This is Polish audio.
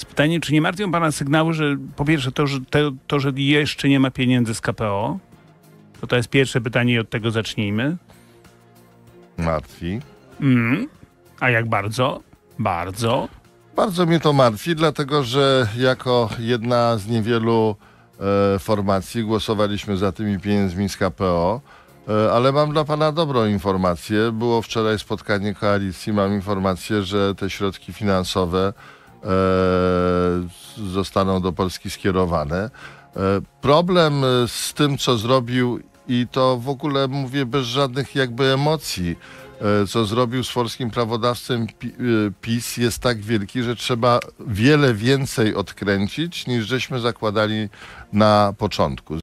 Pytanie, czy nie martwią pana sygnały, że po pierwsze że jeszcze nie ma pieniędzy z KPO? To jest pierwsze pytanie i od tego zacznijmy. Martwi. A jak bardzo? Bardzo. Bardzo mnie to martwi, dlatego że jako jedna z niewielu formacji głosowaliśmy za tymi pieniędzmi z KPO, ale mam dla pana dobrą informację. Było wczoraj spotkanie koalicji, mam informację, że te środki finansowe zostaną do Polski skierowane. Problem z tym, co zrobił, i to w ogóle mówię bez żadnych jakby emocji, co zrobił z polskim prawodawstwem PiS, jest tak wielki, że trzeba wiele więcej odkręcić, niż żeśmy zakładali na początku.